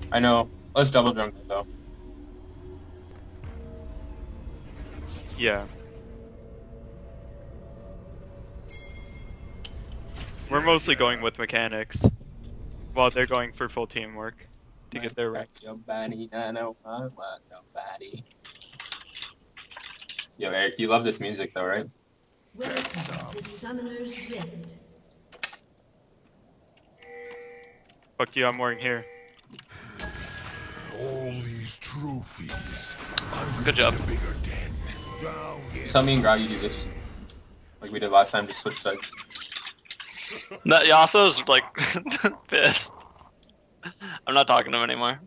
I know. Let's double jungle though. Yeah. We're mostly going with mechanics, while they're going for full teamwork to get their rank. Your body, I know I want nobody. Yo, Eric, you love this music though, right? Welcome to Summoner's Rift. Fuck you, I'm wearing here. All these trophies. Good job. Bigger den. Tell me and Groggy do this. Like we did last time, just switch sides. That Yasuo's like pissed. I'm not talking to him anymore.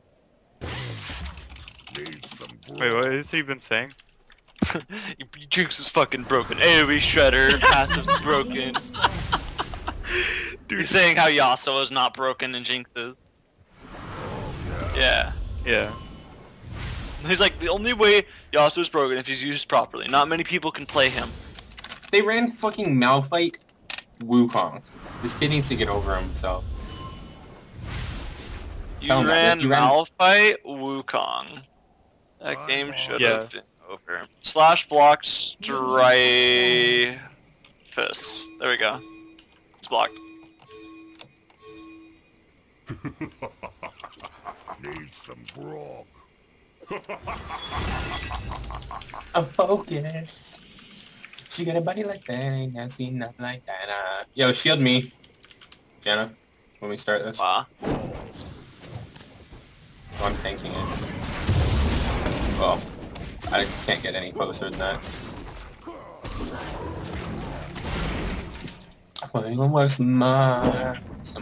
Wait, what has he been saying? Jinx is fucking broken. AoE shredder, passive broken. Dude, you're saying how Yasuo is not broken and Jinx is. Yeah. Yeah. He's like, the only way Yasuo is broken if he's used properly. Not many people can play him. They ran fucking Malphite Wukong. This kid needs to get over himself. You ran Malphite Wukong. That game should have been over. Slash blocked Strifus. There we go. It's blocked. Need some grog. A focus. She got a body like that, ain't never seen nothing like that. Yo, shield me, Jenna, when we start this. Wow. Oh, I'm tanking it. Well, I can't get any closer than that. Well, you gonna work some more.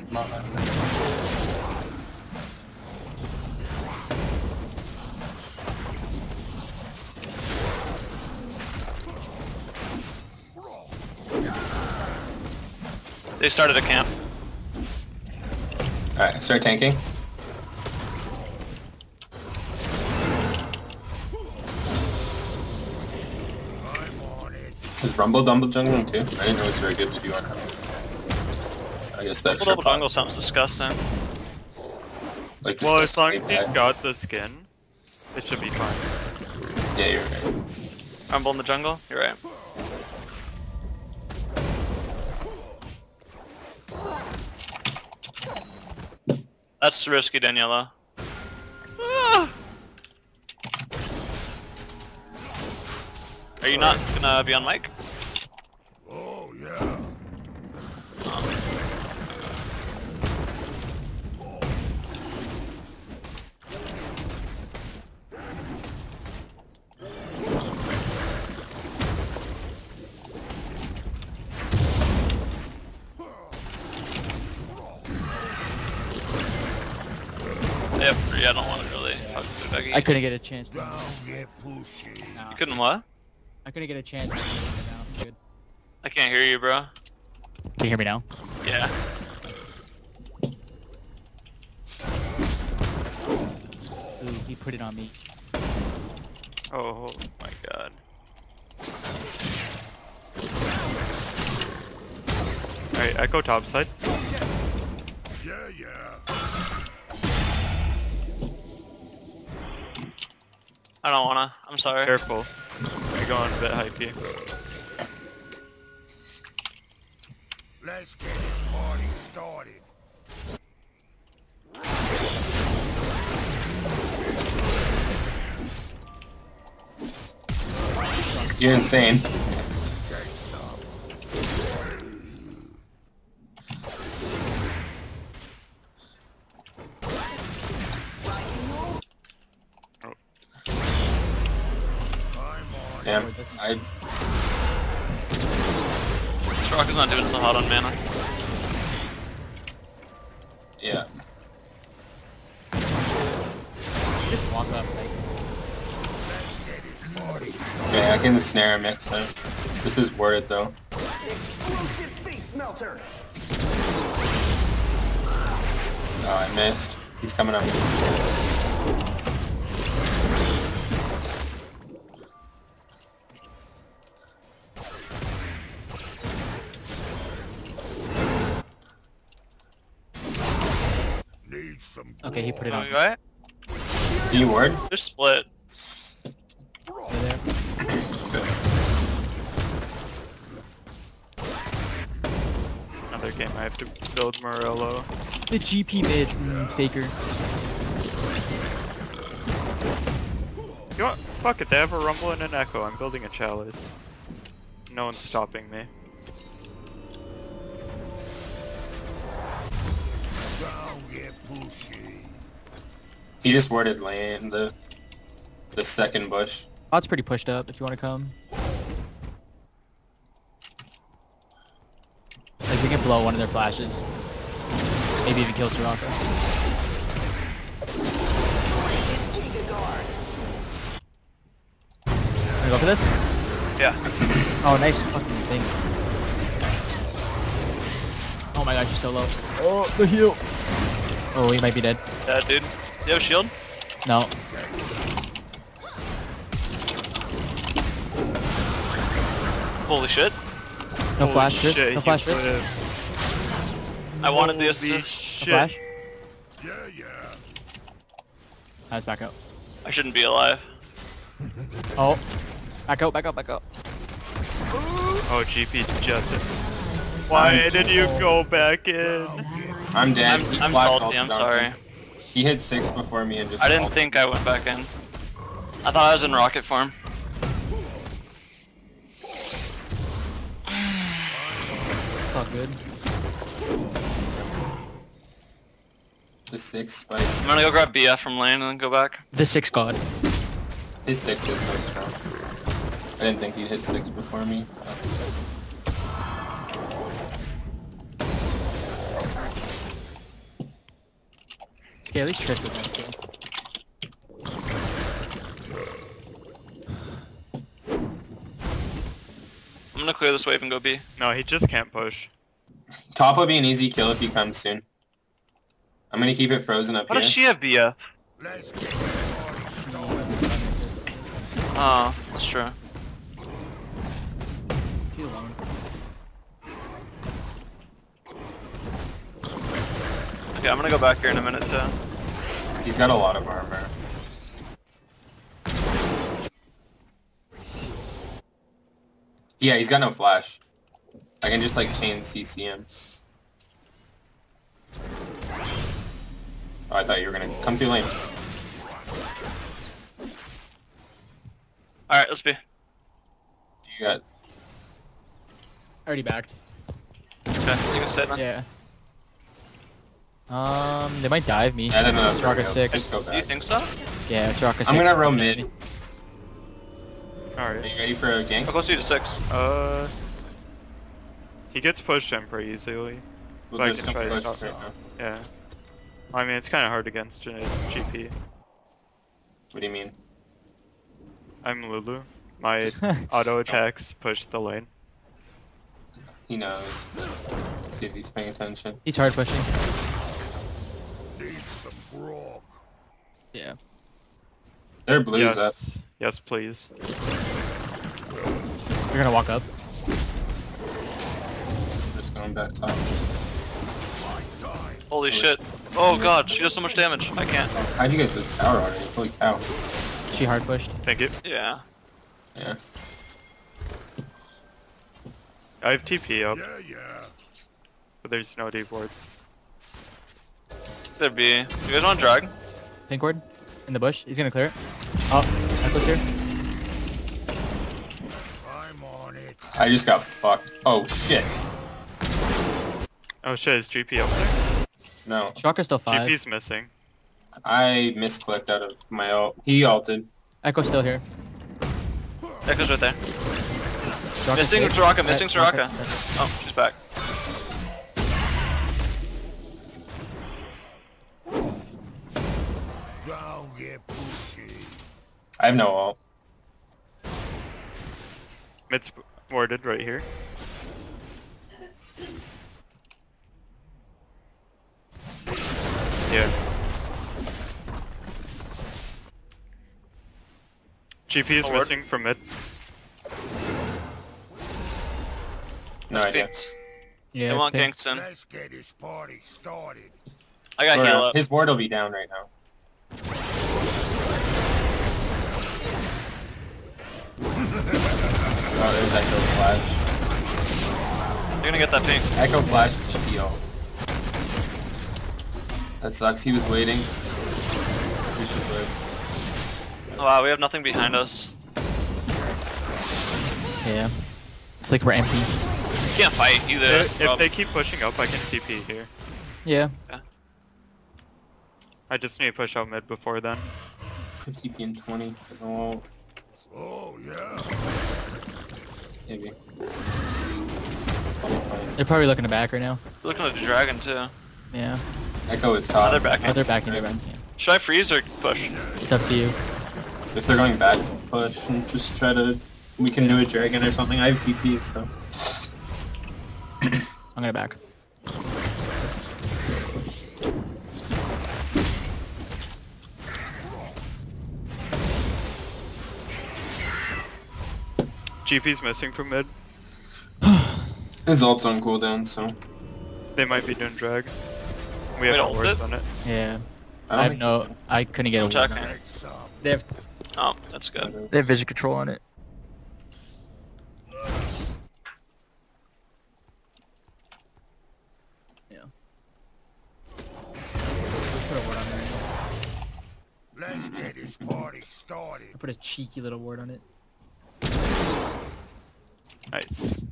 They started a camp. Alright, start tanking. Is Rumble Dumble jungling too? I didn't know it was very good to do on her. I guess that's Double jungle sounds disgusting. Like, Well, as long as he's got the skin, it should be fine. Yeah, you're right. Rumble in the jungle? You're right. That's risky, Daniela. Ah! Are you not gonna be on mic? Oh, yeah. Yep, I don't want to really talk to Dougie. I couldn't get a chance to. Don't get pushy. No. You couldn't what? I couldn't get a chance to now. I'm good. I can't hear you, bro. Can you hear me now? Yeah. Ooh, he put it on me. Oh my god. Alright, Echo topside. Yeah, yeah. I don't wanna. I'm sorry. Careful. You're going a bit hypey. Let's get this party started. You're insane. Damn, Rock is not doing so hot on mana. yeah. Just walk up, like. Okay, I can snare him next time. This is worth it though. Explosive face melter. Oh, I missed. He's coming up. Need some Okay, he put it on. Right? Do you ward? They're split. They're there. Another game I have to build Morello. The GP mid, faker. You know what? Fuck it, they have a rumble and an echo. I'm building a chalice. No one's stopping me. Don't get pushy. He just warded lane the second bush. Bot's pretty pushed up if you want to come. Like we can blow one of their flashes. Maybe even kill Soraka. Wanna go for this? Yeah. Oh, nice fucking thing. Oh my gosh, he's so low. Oh, the heal. Oh, he might be dead. Dead, dude. Do you have a shield? No. Holy shit. No Holy flash, shit, Chris. No he flash, Chris. flipped. I wanted the Holy assist. No shit. flash. Yeah, yeah. Nice, back out. I shouldn't be alive. Oh. Back out, back out, back out. Oh, GP just. Why did you go back in? I'm dead. He I'm flash salty, I'm ulted on sorry. me. He hit 6 before me and just I didn't ulted. think I went back in. I thought I was in rocket form. It's all good. The 6 spike. I'm gonna go grab BF from lane and then go back. The 6 god. His 6 is so strong. I didn't think he'd hit 6 before me. Okay, at least Trish with me too. I'm gonna clear this wave and go B. No, he just can't push. Top will be an easy kill if he comes soon. I'm gonna keep it frozen up How here. does she have BF? Let's get this party started. Oh, that's true. She's alone. Okay, I'm gonna go back here in a minute too. He's got a lot of armor. Yeah, he's got no flash. I can just like chain CC him. Oh, I thought you were gonna come through lane. Alright, let's be. You got. Already backed. Okay, you can say it, man. Yeah. They might dive me. I don't know. Soraka 6. Just go Do you back. think so? Yeah, Soraka 6. I'm gonna roam mid. Are Alright. you ready for a gank? I'll go see the 6. He gets pushed in pretty easily. We'll But I just can come try to push stop right it. now. Yeah. I mean, it's kind of hard against GP. What do you mean? I'm Lulu. My auto attacks push the lane. He knows. Let's see if he's paying attention. He's hard pushing. Need some grog. Yeah. Their blues up. Yes. Yes, please. You're gonna walk up. Just going back top. Holy shit. Oh god, she does so much damage. I can't. How'd you get so tower already? Holy cow. She hard pushed. Thank you. Yeah. Yeah. I have TP up, Yeah, yeah. but there's no deep wards. There'd be. You guys want to drag? Pink ward. In the bush. He's gonna clear it. Oh, Echo's here. I'm on it. I just got fucked. Oh shit. Oh shit, is GP up there? No. Soraka's still 5. GP's missing. I misclicked out of my ult. He ulted. Echo's still here. Echo's right there. Soraka's Missing safe. Soraka, missing Soraka. Soraka. Oh, she's back. Don't get pushy. I have no ult. Mid's warded right here. Yeah. GP is Forward. missing from mid. No That's idea. peaked. Yeah, They it's want pink. Kingston. Let's get this party started. I got heal up. His ward will be down right now. Oh, there's Echo Flash. You're gonna get that pink. Echo Flash TP ult. That sucks, he was waiting. We should live. Oh, wow, we have nothing behind us. Yeah. It's like we're empty. You can't fight either. that's the If problem. they keep pushing up, I can TP here. Yeah. I just need to push out mid before then. 50 and 20. Oh, Oh, yeah. maybe. They're probably looking to back right now. Looking at the dragon too. Yeah. Echo is Oh, top. they're backing. Oh, they're backing. They're backing. Yeah. Should I freeze or push? It's up to you. If they're going back, push and just try to. We can do a dragon or something. I have TP, so. I'm gonna back. GP's missing from mid. His ult's on cooldown, so. They might be doing drag. We Wait, have ult wards it? on it. Yeah. I I don't have think- no. I couldn't get a I'm ward. checking. They have. Oh, that's good. They have vision control on it. Yeah. Put a ward on there. Let's get this party started. I put a cheeky little ward on it. Nice.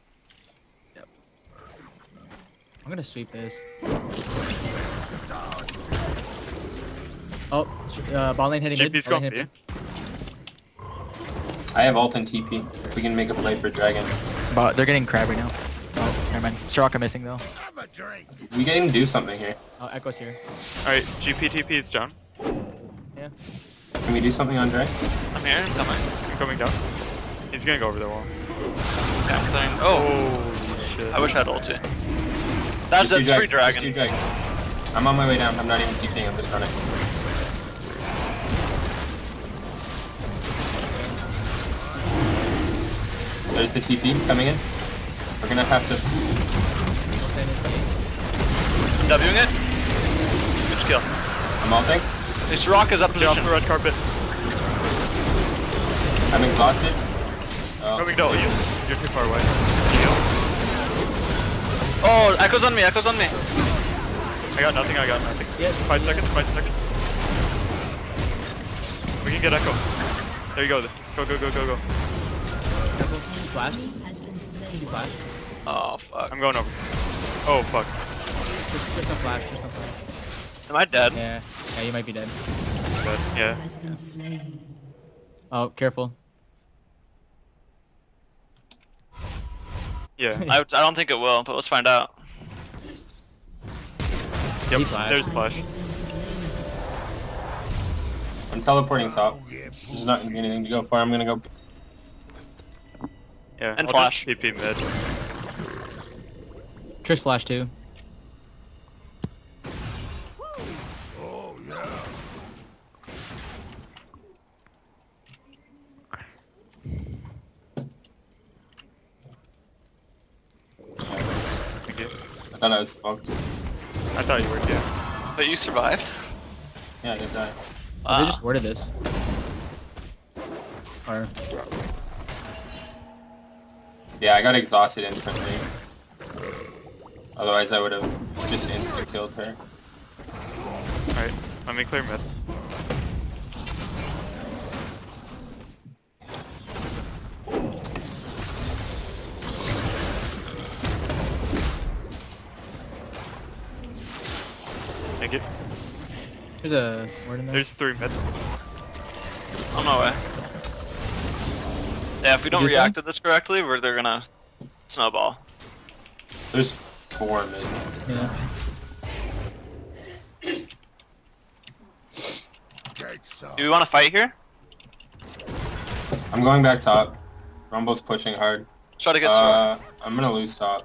I'm gonna sweep this. Oh, ball lane hitting mid. GP's Ball lane going hitting B. I have ult and TP. If we can make a play for dragon. But they're getting crab right now. Oh, never mind. Soraka missing though. Have a drink. We can do something here. Oh, Echo's here. Alright, GP TP is down. Yeah. Can we do something on Drake? I'm here, I'm coming. I'm coming down. He's gonna go over the wall. Yeah, I'm clearing. Oh, Holy shit. I wish I had ulti. That's Just do free Just do dragon. dragon. I'm on my way down. I'm not even TPing. I'm just running. There's the TP coming in. We're gonna have to. Wing it. Good kill. I'm ulting. This rock is up Get off position. the red carpet. I'm exhausted. Oh. Coming down. You're too far away. Oh, Echo's on me, Echo's on me. I got nothing. Yeah. 5 seconds. We can get Echo. There you go. Go. Flash. Has been slain. Flash. Oh, fuck. I'm going over. Oh, fuck. Just no flash. Just no flash. Am I dead? Yeah. Yeah, you might be dead. But, yeah. Has been slain. Oh, careful. Yeah. I don't think it will, but let's find out. Yep, Flash. there's flash. Has been slain. I'm teleporting top. There's not gonna be anything to go for. I'm gonna go. Yeah, And I'll flash. just TP mid. Trish flash too. Oh, yeah. Thank you. I thought I was fucked. I thought you were, yeah. But you survived? Yeah, I did die. Oh, they just worded this. Or Yeah, I got exhausted instantly. Otherwise, I would have just insta-killed her. Alright, let me clear mid. Thank you. there's a word in there. There's 3 mid. On my way. Yeah, if we don't Did you react say? to this correctly, they're gonna snowball. There's 4 mid. Yeah. Take some. Do we want to fight here? I'm going back top. Rumble's pushing hard. Try to get sword. I'm gonna lose top.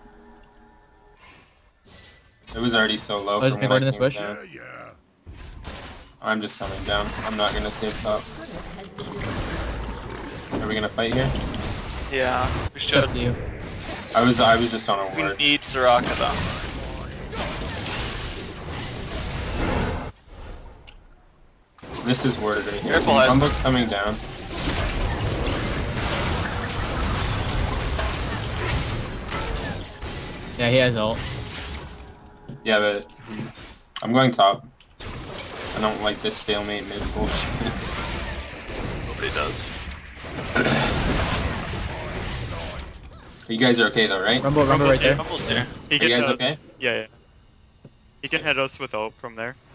It was already so low Oh, is from it when going I in this came bush? down. Yeah, yeah. I'm just coming down. I'm not gonna save top. Has been destroyed. Are we gonna fight here? Yeah, we It's up should. to you. I was just on a We ward. need Soraka though. This is worded right here. Careful, Heizman. Rumble's coming down. Yeah, he has ult. Yeah, but I'm going top. I don't like this stalemate mid bullshit. Nobody does. You guys are okay though, right? Rumble right there. Rumble's here. He Are can you guys hit okay? us. Yeah. He can hit us with ult from there.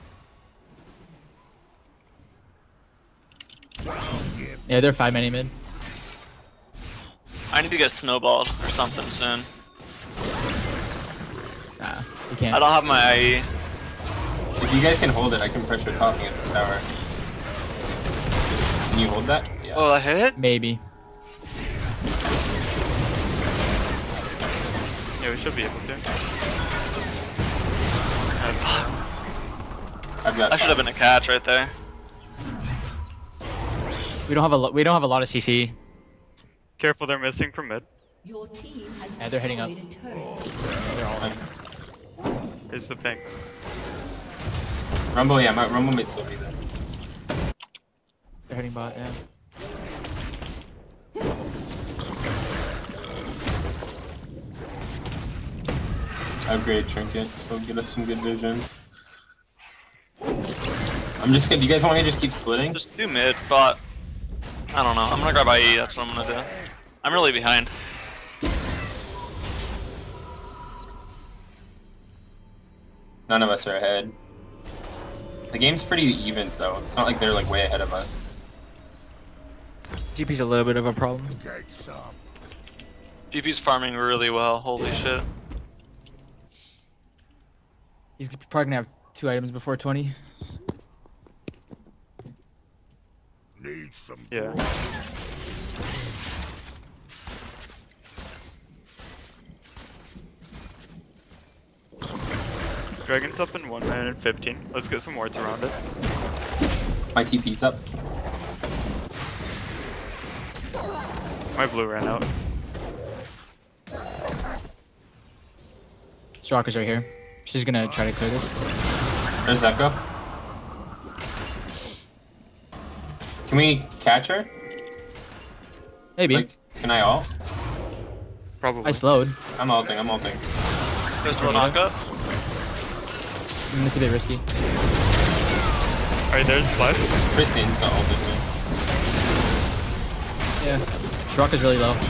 Yeah, they're 5 many mid. I need to get snowballed or something soon. Nah, you can't. I don't have my IE. If you guys can hold it, I can pressure top and get this tower. Can you hold that? Yeah. Oh, I hit it? Maybe. Yeah, we should be able to. I've got. That should have been a catch right there. We don't have a lot of CC. Careful, they're missing from mid. Your team has Yeah, they're heading up. destroyed a turret. They're all in. Is the ping. Rumble, yeah, my Rumble might still be there. They're heading bot. Yeah. Upgrade trinket, so get us some good vision. I'm just gonna. Do you guys want me to just keep splitting? Just do mid, but I don't know. I'm gonna grab IE. That's what I'm gonna do. I'm really behind. None of us are ahead. The game's pretty even though. It's not like they're like way ahead of us. GP's a little bit of a problem. Get some. DP's farming really well. Holy shit. He's probably gonna have 2 items before 20. Need some. Yeah. Dragon's up in 1 minute and 15. Let's get some wards around it. My TP's up. My blue ran out. Straka's right here. She's gonna try to clear this. There's Echo. Can we catch her? Maybe. Like, can I ult? Probably. I slowed. I'm ulting, I'm ulting. Goes to a knockup. This is a bit risky. Alright, there's flash. Tristan's not ulting me. Yeah. Straka's really low.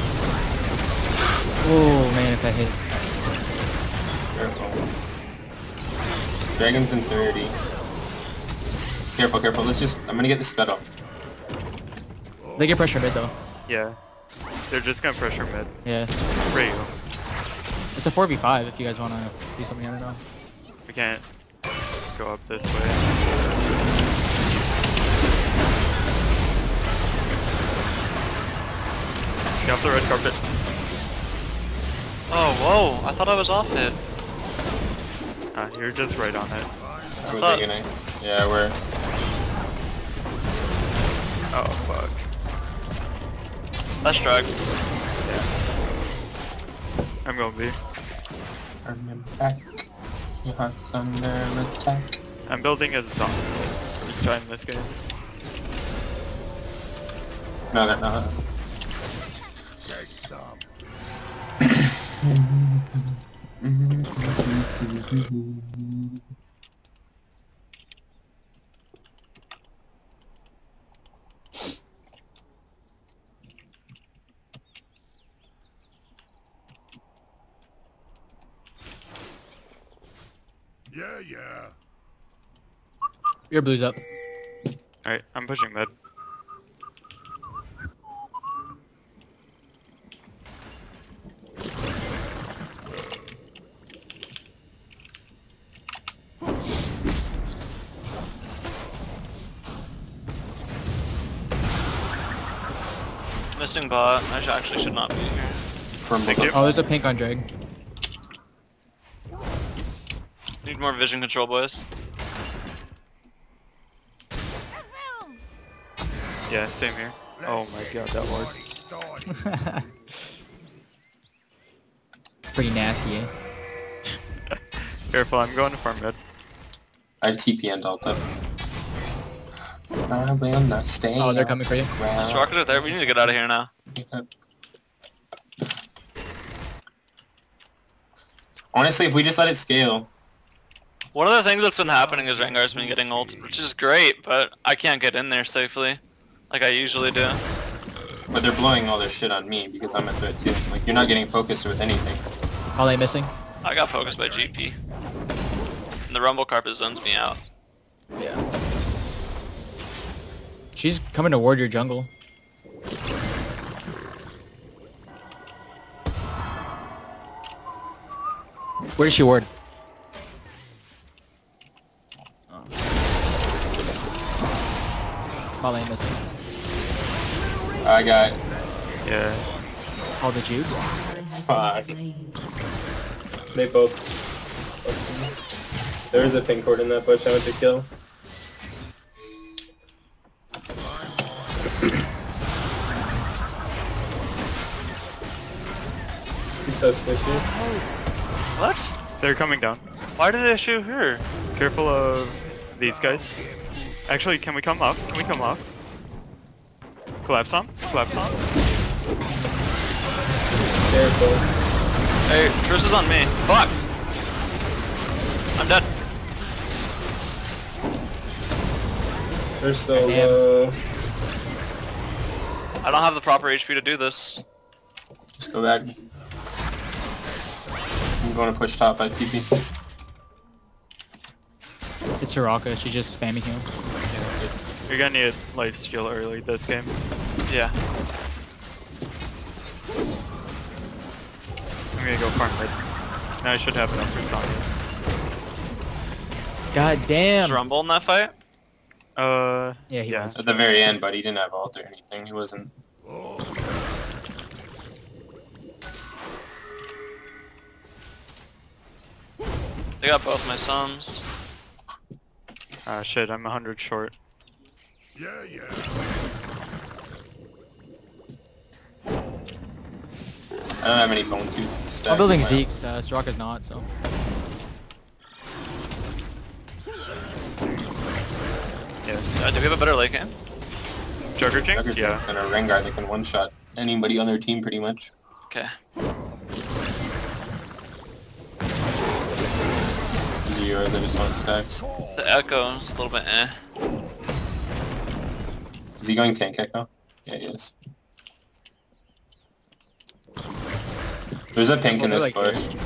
Oh man, if that hit. Careful. Dragon's in 30. Careful, careful. Let's just. I'm gonna get the scuttle. They get pressure mid though. Yeah. They're just gonna pressure mid. Yeah. For you. It's a 4v5 if you guys wanna do something, I don't know. We can't go up this way. Get off the red carpet. Oh, whoa. I thought I was off it. You're just right on it. We're thought- beginning. Yeah, we're. Oh, fuck. That's drag. I'm gonna be. I'm back. Your heart's under attack. I'm building a zombie first time this game. No, no, no. Get some. Yeah, yeah. Your blue's up. Alright, I'm pushing mid. Missing bot. I actually should not be here. Rumble's Thank up. Oh, there's a pink on Drag. Need more vision control, boys. Yeah, same here. Oh my god, that worked. Party started. Pretty nasty, eh? Careful, I'm going to farm mid. I have TP and ult up. I will not stay. Oh, they're coming for you. around. Rockets are there. We need to get out of here now. Honestly, if we just let it scale. One of the things that's been happening is Rengar's been getting ult, which is great, but I can't get in there safely, like I usually do. But they're blowing all their shit on me because I'm a threat too. Like, you're not getting focused with anything. Are they missing? I got focused by GP. And the Rumble Carpet zones me out. Yeah. She's coming toward your jungle. Where does she ward? Oh. Probably missing. I got... Yeah. All the jukes? Fuck. They both... There was a pink cord in that bush I went to kill. He's so squishy. What? They're coming down. Why did I shoot her? Careful of these guys. Actually, can we come up? Can we come up? Collapse on? Collapse on? Careful. Hey, Triss is on me. Fuck! I'm dead. They're so low. I don't have the proper HP to do this. Just go back. I'm going to push top by TP. It's Soraka, she's just spamming him. You're gonna need life steal early this game. Yeah. I'm gonna go farm mid. Now I should have enough for Sonya. God damn! Is Rumble in that fight? Yeah, he yeah. was. At the very end, but he didn't have ult or anything. He wasn't... They got both my sums. Ah shit, I'm 100 short. Yeah, yeah. I don't have any bone tooth stacks. I'm building in my- Zeke's, Soraka's not, so. Yeah. Do we have a better late game? Jugger Jinx? Jugger Yeah. Jinx and a Rengar that can one-shot anybody on their team pretty much. Okay. Zero, they just want stacks. The Echo is a little bit eh. Is he going tank echo? Yeah, he is. There's a pink in Well, this they're like bush.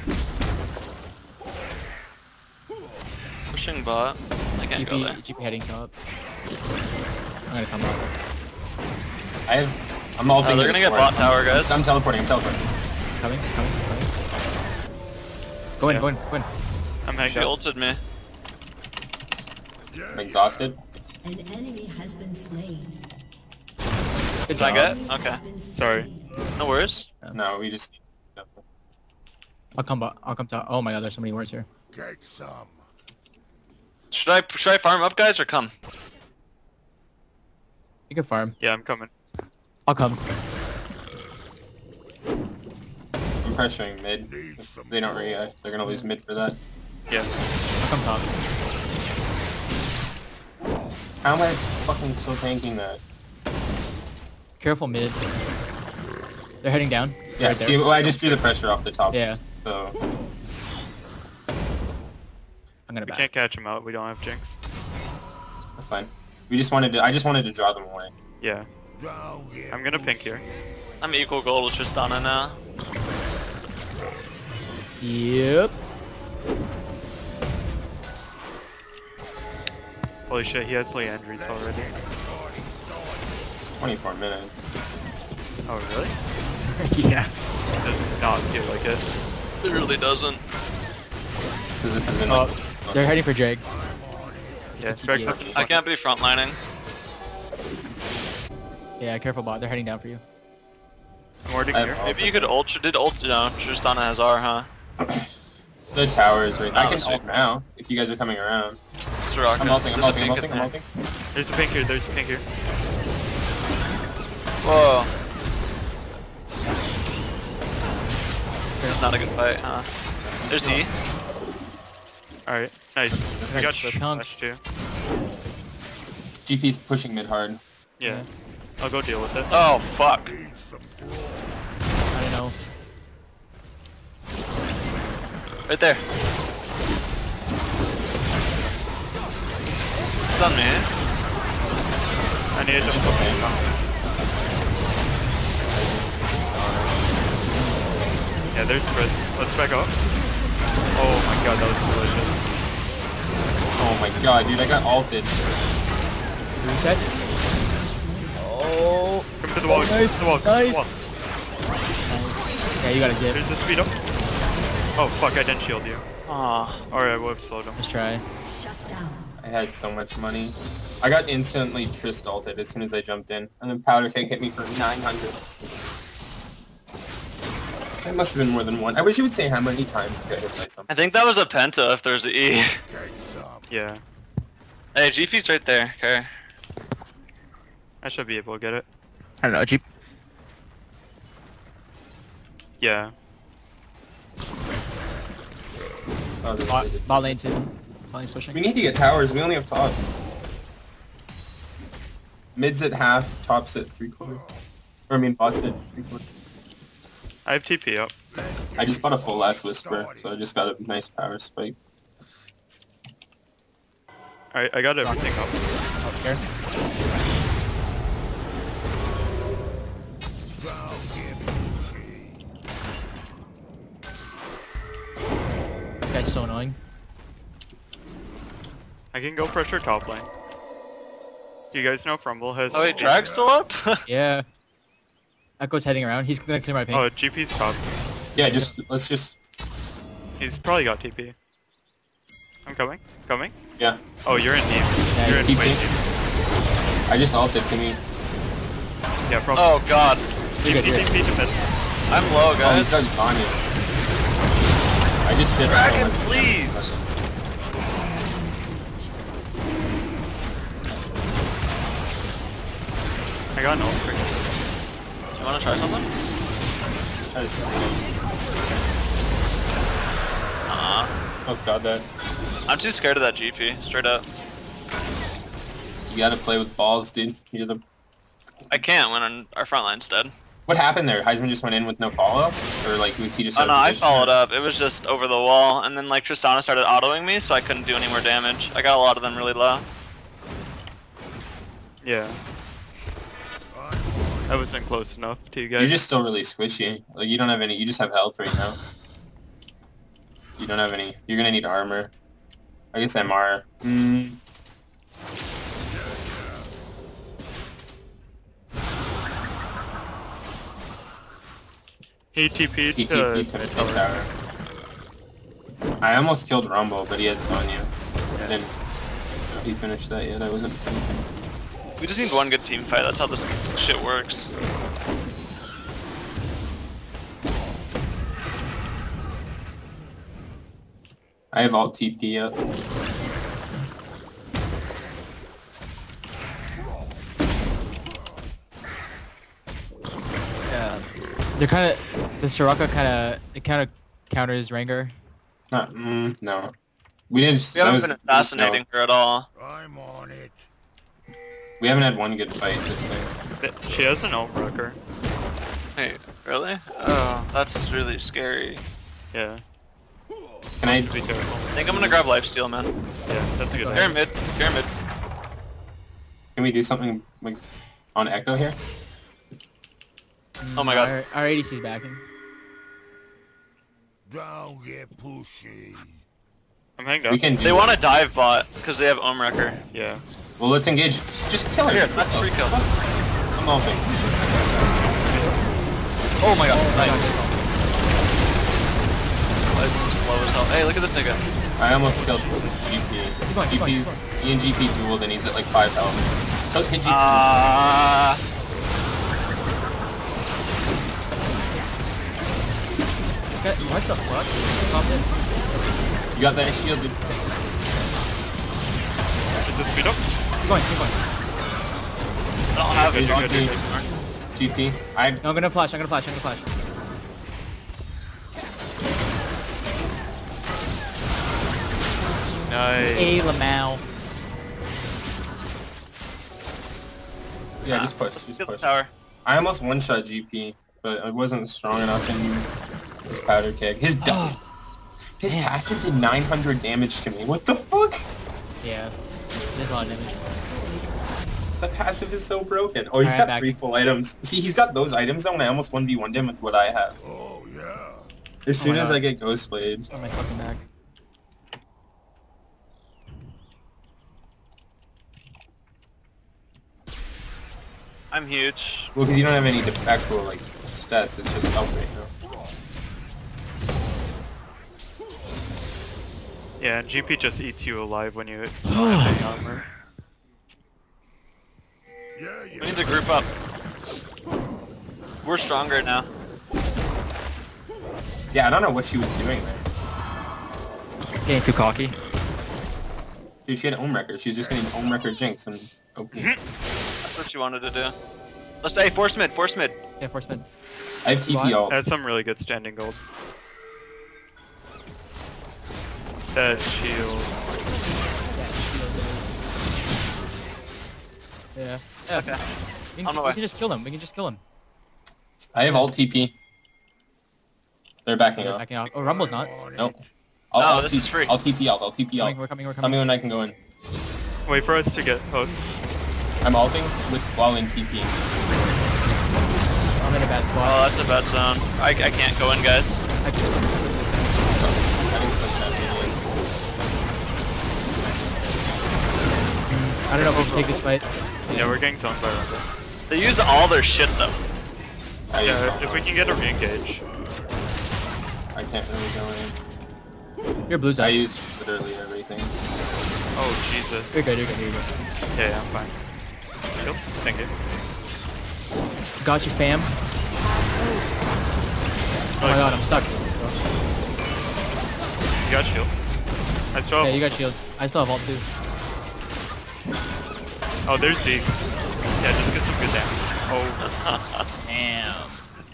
Pushing bot. I can't go there. GP heading top. I'm gonna come up. I'm ulting They're to gonna this get ward. bot tower, guys. I'm teleporting, I'm teleporting. Coming. Go in, Yeah. go in. I'm hanged She up. ulted me. I'm exhausted. An enemy has been slain. Good Did I job. get? Okay. Sorry. No worries. No, we just... I'll come top. Oh my god, there's so many words here. Get some. Should I farm up, guys, or come? You can farm. Yeah, I'm coming. I'll come. I'm pressuring mid. If they don't react, they're gonna lose mid for that. Yeah. I'll come top. How am I fucking still tanking that? Careful mid. They're heading down. Yeah, Right there. see, well, I just drew the pressure off the top. Yeah. So, I'm gonna We back. can't catch him out, we don't have Jinx. that's fine. I just wanted to draw them away. Yeah. Don't get I'm gonna pink here. I'm equal gold with Tristana now. Yep. Holy shit, he has Leandries already. It's 24 minutes. Oh really? Yeah. Does not feel like it. It really doesn't. Because this has been like... They're heading for Jag. Yeah, Greg's up in I front. can't be frontlining. Yeah, careful bot. They're heading down for you. I'm warding I here. have Maybe you could ult. Did ult? No, Tristana has R, huh? The tower is right. I can Obviously. ult now if you guys are coming around. Soraka. I'm ulting. I'm There's a ulting. I'm pink in ulting. I'm there. ulting. There's a pink here, there's a pink here. Whoa. This is not a good fight, huh? There's E. Alright, nice. We got the Chunk. flash too. GP's pushing mid hard. Yeah. I'll go deal with it. Oh, fuck. I don't know. Right there. It's on me. I need to jump okay. Yeah, there's Chris. Let's back up. Oh my god, that was delicious. Oh my god, dude, I got ulted. Reset. Oh. Come to the wall. Nice. To the wall. Nice. To the wall. Yeah, you gotta get. There's the speed up. Oh fuck, I didn't shield you. Aw. Alright, I would've slowed him. Let's try. Shut down. I had so much money. I got instantly Trist ulted as soon as I jumped in, and then Powder Keg hit me for 900. That must have been more than one. I wish you would say how many times you got hit by something. I think that was a penta if there's an E. Yeah. Hey, GP's right there. Okay. I should be able to get it. I don't know, Jeep. Yeah. Oh, Bot lane 2. Bot lane's pushing. we need to get towers, we only have top. Mid's at half, top's at 3/4. Or I mean bot's at 3/4. I have TP up. I just bought a full ass Whisper, so I just got a nice power spike. Alright, I got everything up. Oh, here. This guy's so annoying. I can go pressure top lane. You guys know Frumble has... Oh wait, Drag's still up? Yeah. Echo's heading around. He's gonna clear my ping. Oh, GP's top. Yeah, let's just... He's probably got TP. I'm coming. Coming? Yeah. Oh, you're in team. Yeah, You're he's in TP. Wayne team. I just ulted, can you... Yeah, probably. Oh god. You're good, you're good. TP to mid. I'm low, Oh, he's guys. got Zanya. I just did so Dragon, much. please! I got an ult for you. Do you wanna try something? Try to stun him. Almost got that. I'm too scared of that GP, straight up. You gotta play with balls, dude. You're the... I can't when our front line's dead. What happened there? Heizman just went in with no follow-up? Or like, was he just Oh out no, of I position? followed up. It was just over the wall, and then like Tristana started autoing me, so I couldn't do any more damage. I got a lot of them really low. Yeah. I wasn't close enough to you guys. You're just still really squishy. Like, you don't have any... You just have health right now. You don't have any... You're gonna need armor. I guess MR. He TP'd He to TP'd to mid mid tower. tower. I almost killed Rumble, but he had Zanya. I didn't know he finished that yet. I wasn't finishing. We just need one good team fight. That's how this shit works. I have alt TP up. Yeah. They're kinda... The Soraka kinda counters Rengar. No. We didn't... We haven't been assassinating her at all. I'm on it. We haven't had one good fight this thing. She has an ult wrecker. Hey, really? Oh, that's really scary. Yeah. Can I... Be careful. I think I'm gonna grab lifesteal, man. Yeah, that's a good Here idea. mid. Here mid. Can we do something like on Echo here? Oh my god. Our ADC's backing. Don't get pushy. I'm hanged up. We can do They want to this. dive bot because they have Wrecker. Yeah. Well, let's engage. Just kill her. Here, that's free kill. I'm helping. Oh my god, nice. Heizman's low as hell. Hey, look at this nigga. I almost killed GP. going, keep going, GP's... E and GP dueled and he's at like 5 health. Oh, hit GP. What the fuck? Stop it. You got that shield, dude. Is this speed up? Keep going, keep going. I don't have it. He's Don't GP. do it. GP. I... No, I'm gonna flash, I'm gonna flash, I'm gonna flash. Nice. Hey, Lamau. Yeah, just push. Just Get the push. tower. I almost one-shot GP, but I wasn't strong enough in his powder keg. His His passive did 900 damage to me. What the fuck? Yeah. There's a lot of damage. The passive is so broken. Oh, he's got 3 full items. See, he's got those items though, and I almost 1v1'd him with what I have. Oh, yeah. As soon as I get Ghost Blade. On my fucking back. I'm huge. Well, because you don't have any actual, like, stats. It's just health right now. Yeah, GP just eats you alive when you don't have any armor. Yeah, We yeah. need to group up. We're stronger now. Yeah, I don't know what she was doing there. Getting too cocky. Dude, she had Home Wrecker. She was just getting Home Wrecker Jinx and OP. That's what you wanted to do. Let's stay. Force mid. Force mid. Yeah, force mid. I have TP ult. That's some really good standing gold. That shield. Yeah. Okay. We On my can, way. we can just kill him. We can just kill him. I have ult TP. They're backing Yeah, off. backing out. Oh, Rumble's not. Nope. No, this is free. I'll TP ult. I'll TP ult. We're coming. We're Tell coming. me when I can go in. Wait for us to get post. I'm ulting with while in TP. I'm in a bad Oh, spot. that's a bad zone. I can't go in, guys. I can- I didn't click that minion. I don't know if we should take this fight. Yeah, we're getting zoned by Rumble. They use all their shit though. I used Yeah, ult. if we can get a re-engage. I can't really go in. You're blue I side. used literally everything. Oh, Jesus. You're good. You're good. You're good. Yeah, I'm fine. Shield? Thank you. Got you, fam. Oh my god, I'm stuck. You got shield. I still Yeah, have... you got shields. I still have ult too. Oh, there's Zeke. Yeah, just get some good damage. Oh, Damn.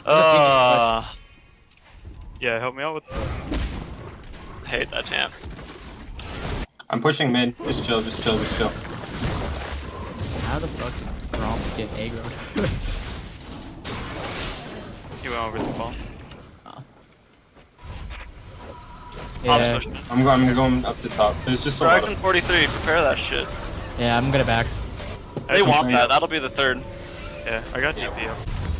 yeah, help me out with... I hate that champ. I'm pushing mid. Just chill, just chill, just chill. How the fuck did Grom get aggro? He went over the phone. Yeah. I'm going up the top. There's just a lot Dragon of... 43, prepare that shit. Yeah, I'm gonna back. They want Yeah. that, that'll be the third. Yeah, I got Yeah. DP up.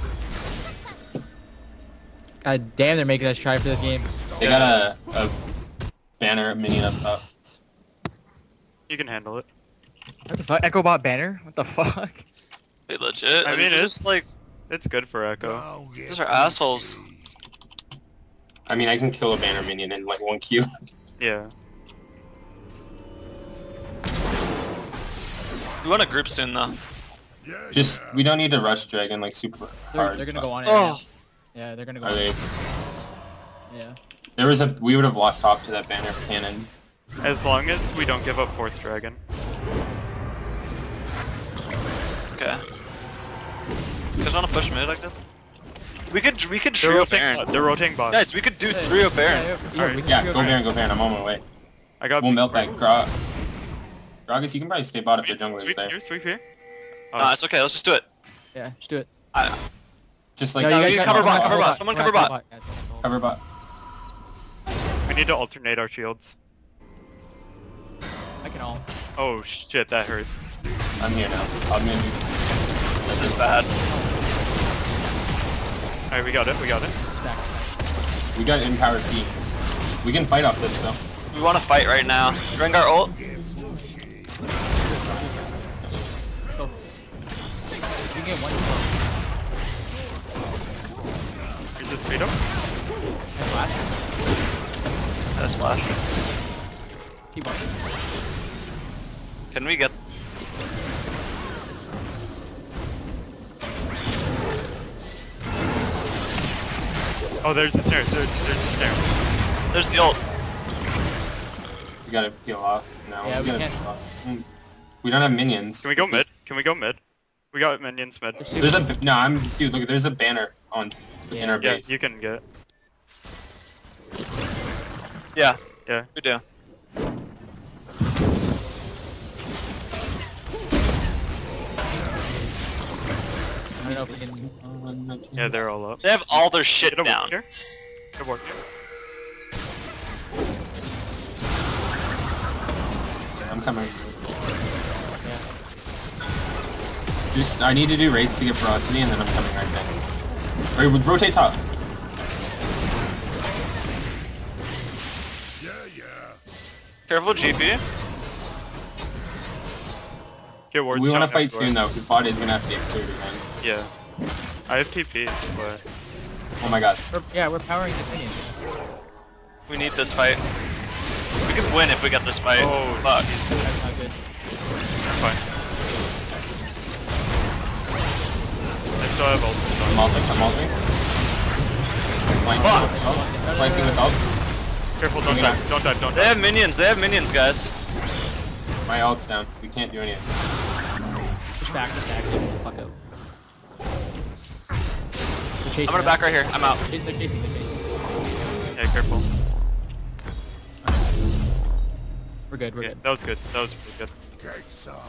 God damn, they're making us try for this game. They got a banner minion up top. You can handle it. What the fuck? Echo bot banner? What the fuck? They legit. I mean, they're it's like... It's good for Echo. Now get These are assholes. I mean, I can kill a banner minion in like 1 Q. Yeah. We want a group soon though. Yeah, Just, we don't need to rush Dragon like super hard. They're gonna go on it. Oh. Right now. Yeah, they're gonna go. Are on they? it. Yeah. There was a... We would have lost top to that banner cannon. As long as we don't give up 4th dragon. Okay. You guys wanna push mid like this? We could They're trio rotating, Baron. they're rotating bot. Guys, we could do trio Baron. Alright. we can Yeah, go go back. Baron, go Baron. I'm on my way. I got... We'll melt that Gragas, you can probably stay bot if the jungler is Sweep there. here, sweep here. No, it's okay, let's just do it. Yeah, just do it. Just like No, you guys can got- cover bot, hold cover on, bot, someone hold cover on, bot. guys, cover bot. We need to alternate our shields. I can all. Oh shit, that hurts. I'm here now. I'm gonna do... This is bad. Alright, we got it, we got it. Stack. We got Empower P. We can fight off this though. We wanna fight right now. Rengar ult. Go. You can get one kill. Is this speed up? And flash. That's flash. Keep on. Can we get... Oh, there's the stairs, there's the stairs. There's the ult. We gotta peel off now. Yeah, we gotta can. peel off. We don't have minions. Can we go mid? Can we go mid? We got minions mid. There's a... No, dude, look, there's a banner on in our Yeah, base. you can get it. Yeah, Yeah. we do. I don't know if we can. Yeah, they're all up. They have all their shit Get a down. walk here. Get a walk here. coming. Just, I need to do raids to get ferocity, and then I'm coming right back. Alright, rotate top. Careful, GP. Get wards. We want to down fight everywhere. soon though, because bot is gonna have to get cleared again. Yeah. I have TP, but Oh my god. We're powering the minions. We need this fight. We can win if we get this fight. Oh, fuck. That's not good. I'm fine. I still have ult. I'm ulting. Flanking with ult. Careful, don't dive, don't dive, don't They have dive. minions, guys. My ult's down. We can't do anything. Push back. Fuck up. They're chasing I'm gonna us. back right here. I'm out. They're chasing. Yeah, careful. We're good. Okay, that was good. That was really good. Gates up.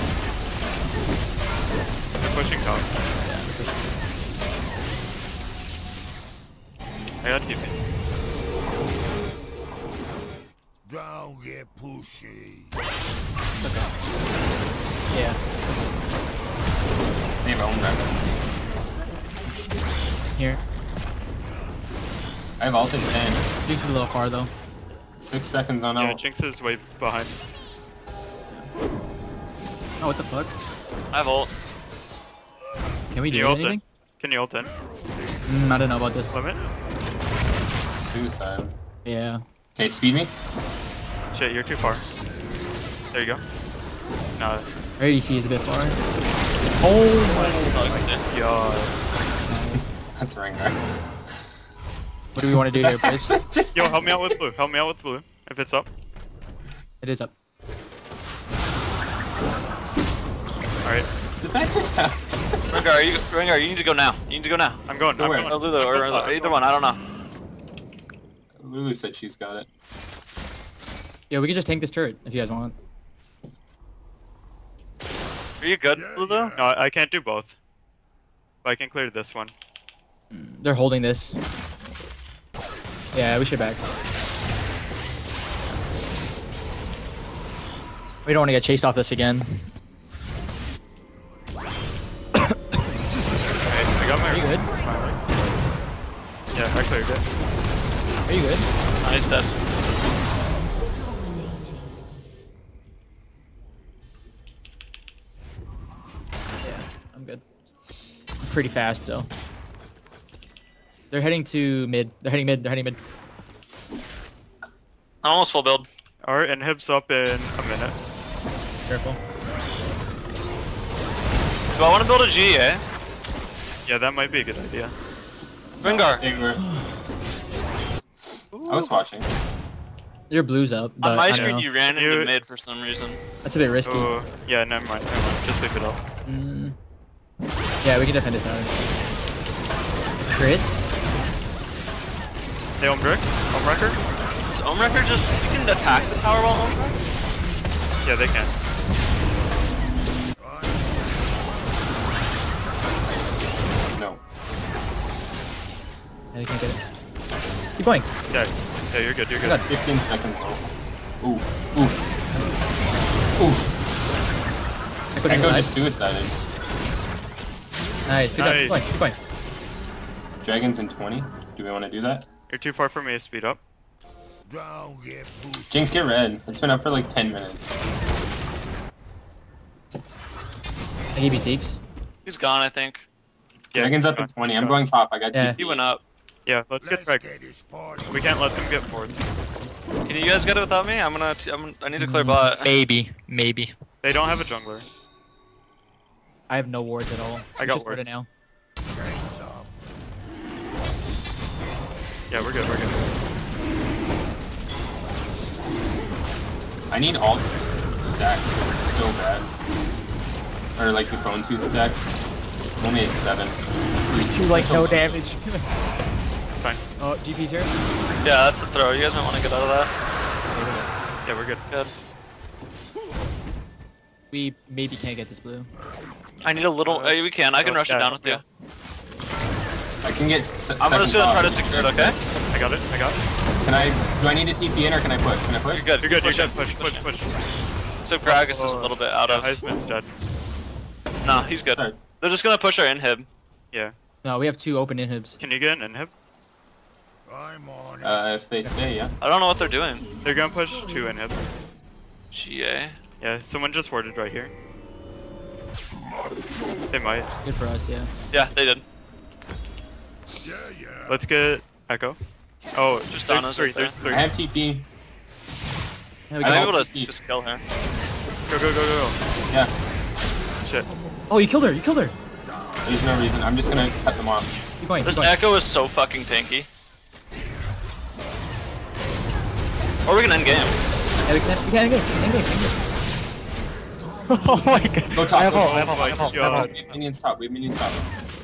They're pushing top. I got TP. Don't get pushy. Yeah. They have own record. Here. I have ult in 10. Jinx is a little far though. 6 seconds on Yeah, ult. Jinx is way behind. Oh, what the fuck? I have ult. Can we Can do you ult anything? in? Can you ult in? I don't know about this. Limit? Suicide. Yeah. Okay, speed me. Shit, you're too far. There you go. No. Our ADC is a bit far. Oh my God. That's Rengar. What do we want to do here, boys? Just Yo, help me out with blue. Help me out with blue. If it's up. It is up. Alright. Did that just happen? Rengar, you need to go now. You need to go now. I'm going. I'm Where? going. Or Lulu, or either one, I don't know. Lulu said she's got it. Yeah, we can just tank this turret if you guys want. Are you good, Lulu? No, I can't do both. But I can clear this one. They're holding this. Yeah, we should back. We don't want to get chased off this again. Alright, I got my... Are you good? Yeah, I cleared it. Are you good? Nice, dead. Yeah, I'm good. I'm pretty fast, so. They're heading to mid. They're heading mid. I'm almost full build. Alright, and Hib's up in a minute. Careful. Do I want to build a G, eh? Yeah, that might be a good idea. Rengar. I was watching. Your blue's up, but On my I don't screen, know. you ran You- into mid for some reason. That's a bit risky. Oh, yeah, never mind. Just leave it up. Yeah, we can defend this tower. Crits? Hey, Ombrick? Ombricker? Is Omrecker just... You can attack the tower while Omrecker? Yeah, they can. No. Yeah, they can't get it. Keep going. Yeah, yeah, you're good, you're I good. got 15 seconds ult. Ooh. Echo Echo inside. just suicided. Nice. Good job. Nice. Keep going. Keep going. Dragons in 20. Do we want to do that? You're too far for me to speed up. Don't get pushy. Jinx, get red. It's been up for like 10 minutes. I gave you Zeke's. He's gone, I think. Yeah, Dragons up gone, at 20. he's I'm gone. going top. I got Yeah. TP. He went up. Yeah, let's get Let's Drag. get this party. We can't let them get forward. Can you guys get it without me? I need to clear bot. Maybe. They don't have a jungler. I have no wards at all. I got Just start it wards. now. Gates up. Yeah, we're good, we're good. I need alt stacks so bad. Or like the phone 2 stacks. I'm only at 7. damage. Fine. Oh, GP's here. Yeah, that's a throw. You guys might want to get out of that. Yeah, we're good. Good. We maybe can't get this blue. I need a little... we can. I can rush it down with you. I can get I'm just gonna try to secure secure it, okay? I got it, I got it. Can I... Do I need a TP in or can I push? Can I push? You're good. You're good, Push you're it. good. Push. Except Gragas is a little bit out of. Heizman's dead. Nah, he's good. Sorry. They're just gonna push our inhib. Yeah. No, we have 2 open inhibs. Can you get an inhib? I'm on it. If they stay, yeah. I don't know what they're doing. They're gonna push 2 inhibs. GA. Yeah, someone just warded right here. They might. Good for us, yeah. Yeah, they did. Yeah. Let's get Echo. Oh, Just there's Donna's 3, right there. there's 3. I have TP. Yeah, we I'm got- able to just kill her. Go, go, go, go, go. Yeah. Shit. Oh, you killed her! You killed her! There's no reason. I'm just gonna cut them off. Keep going, keep This going. Echo is so fucking tanky. Or we can end game. Yeah, we can end game. Oh my god. Go top. I have Go ult, top. I have ult, I have ult, I have ult. We have minions top. We have minions top.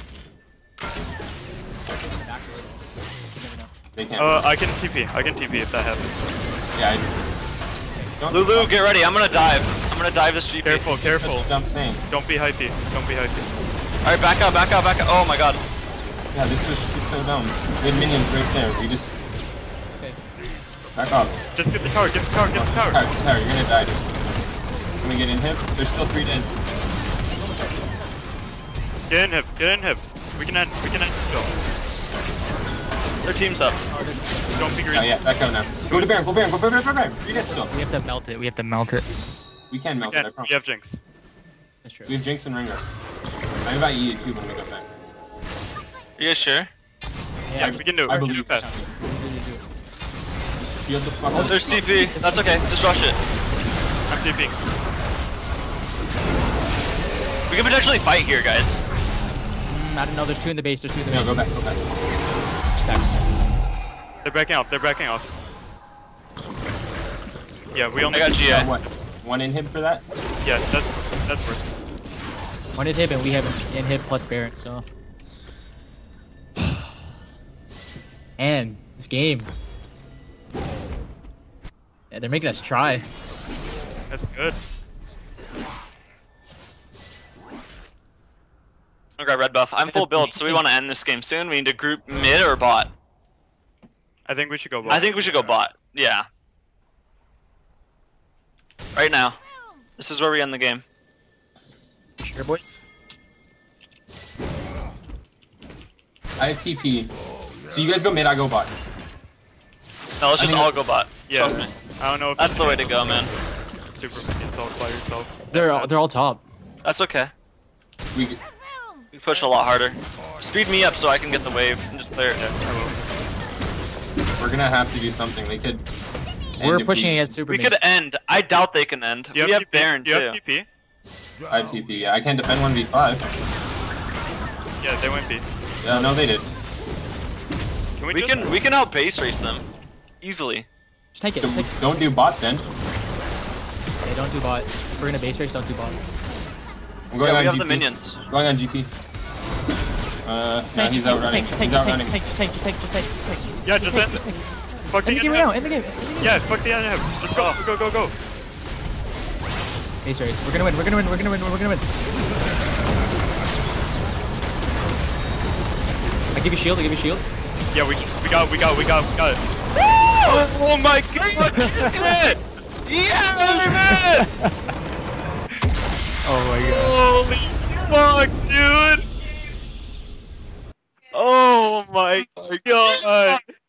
They can't. I can TP. I can TP if that happens. Yeah, I don't. Lulu, get ready. I'm gonna dive. I'm gonna dive this GP. Careful, This is such careful. a dumb tank. Don't be hypey. Don't be hypey. Alright, back up, back up, back up. Oh my god. Yeah, this was so dumb. We had minions right there. We just Okay. back off. Just get the tower, get the tower, get the tower. Tower, you're gonna die. Can we get in him? There's still 3 dead. Get in him, get in him. We can end still. Their team's up. Don't be greedy. Oh yeah, back out now. Go to Baron, go Baron, go Baron, go Baron. 3 dead still. We have to melt it, we have to melt it. We can melt it, I promise. We have Jinx. That's true. We have Jinx and Ringer. I have EE too when we go back. You guys sure? Yeah, we can do it. I We can do believe it fast. Just shield the fuck Oh, out. there's CP. That's okay. Just rush it. I'm TPing. We can potentially fight here, guys. I don't know, there's 2 in the base, there's 2 in the No, base. go back, go back. Back. They're backing off, they're backing off. Yeah, we only I got GA. What? 1 inhib for that? Yeah, that's worse. 1 inhib and we have an inhib plus Baron, so. And this game. Yeah, they're making us try. That's good. I'll grab red buff. I'm full build, so we want to end this game soon. We need to group mid or bot. I think we should go bot. I think we should go bot. Yeah. Right now. This is where we end the game. Sure, boys? I have TP. So you guys go mid, I go bot. No, let's I just think- all go bot. Yeah. Trust me. I don't know if That's you the way can to go, man. Super insult by yourself. They're all top. That's okay. We We push a lot harder. Speed me up so I can get the wave and just clear it. we're gonna have to do something. They could. end We're if pushing we, against Super We Mid. could end. I doubt they can end. Do you We have TP? Baron Do you too. have TP? I have TP. Yeah, I can't defend 1v5. Yeah, they went B. Yeah, no, they did. Can We can out base race them easily. Just take it, just take it. Don't do bot then. Okay, don't do bot. If we're gonna base race, don't do bot. I'm going Yeah, on we have GP. the minions. Going on GP. No, he's outrunning. He's outrunning. Just take. Yeah, just end. Fuck the End the game right now, end the game. Yeah, fuck the end. Let's go, go. Base race. We're gonna win, we're gonna win. I give you shield, Yeah, we got it. Oh my god! Shit! Yeah, man! Oh my god. Holy fuck, dude! Oh my god!